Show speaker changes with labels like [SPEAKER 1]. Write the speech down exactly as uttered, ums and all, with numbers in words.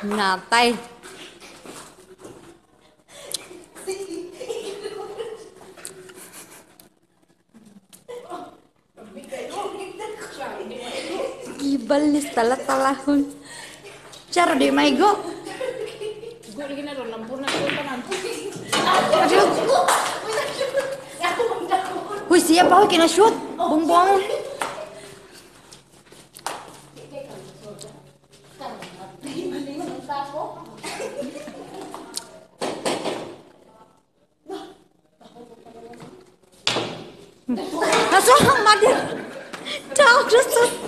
[SPEAKER 1] Ngatay. Gibalis tala-talahon. Cara deh maigo.
[SPEAKER 2] Gue lagi naruh lampu na gue tanan.
[SPEAKER 1] Aduh. Wih siap ako kina shoot. Bumbong. Masuk madir. Ciao, just